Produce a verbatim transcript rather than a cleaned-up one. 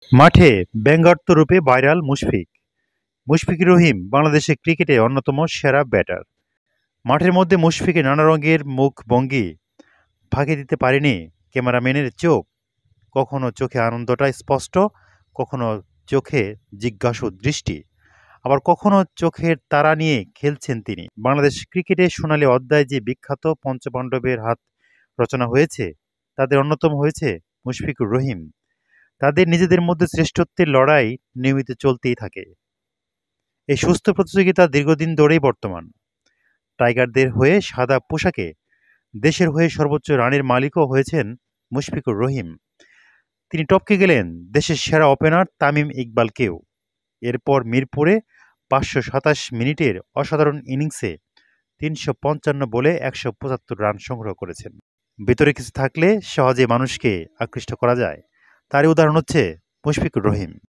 মাঠে ব্যঙ্গাত্মক রূপে ভাইরাল মুশফিক। মুশফিকুর রহিম বাংলাদেশের ক্রিকেটে অন্যতম সেরা ব্যাটার। মাঠের মধ্যে মুশফিকের নানা রঙের মুখভঙ্গি ফাঁকি দিতে পারেনি ক্যামেরাম্যানের চোখ। কখনো চোখে আনন্দটা স্পষ্ট, কখনো চোখে জিজ্ঞাসু দৃষ্টি, আবার কখনো চোখের তারা নিয়ে খেলছেন তিনি। বাংলাদেশ ক্রিকেটের সোনালী অধ্যায় যে বিখ্যাত পঞ্চপাণ্ডবের হাত রচনা হয়েছে, তাদের অন্যতম হয়েছে মুশফিকুর রহিম। তাদের নিজেদের মধ্যে শ্রেষ্ঠত্বের লড়াই নিয়মিত চলতেই থাকে। এই সুস্থ প্রতিযোগিতা দীর্ঘদিন ধরেই বর্তমান। টাইগারদের হয়ে সাদা পোশাকে দেশের হয়ে সর্বোচ্চ রানের মালিকও হয়েছেন মুশফিকুর রহিম। তিনি টপকে গেলেন দেশের সেরা ওপেনার তামিম ইকবালকেও। এরপর মিরপুরে পাঁচশো সাতাশ মিনিটের অসাধারণ ইনিংসে তিনশো পঞ্চান্ন বলে একশো পঁচাত্তর রান সংগ্রহ করেছেন। ভেতরে কিছু থাকলে সহজে মানুষকে আকৃষ্ট করা যায়, তারই উদাহরণ হচ্ছে মুশফিকুর রহিম।